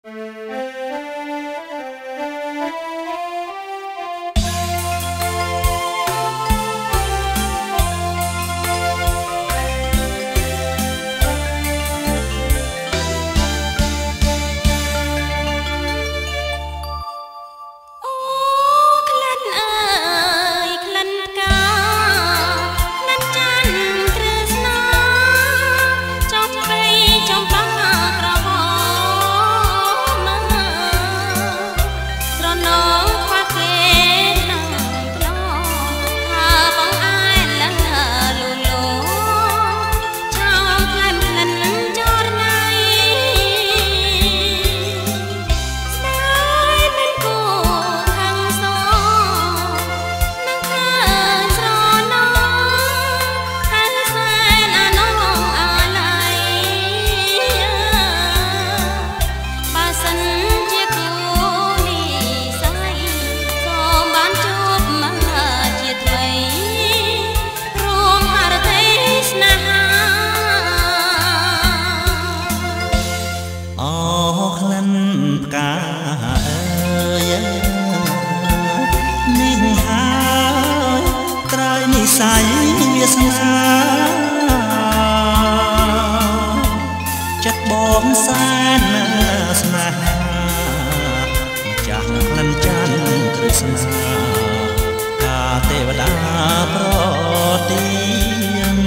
สายវាសនាចិត្តបងសែនស្នេហាម្ចាស់ក្លិនច័ន្ទគ្រឹស្នាកាទេវតាប្រទាន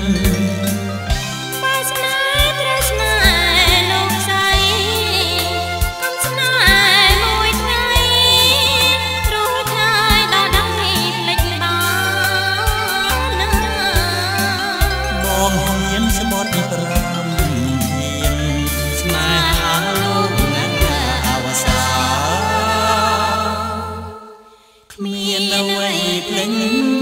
ស្បត់ប្រាំធានស្នេហាលោកនឹងអវសាគ្មានអ្វីភ្លេច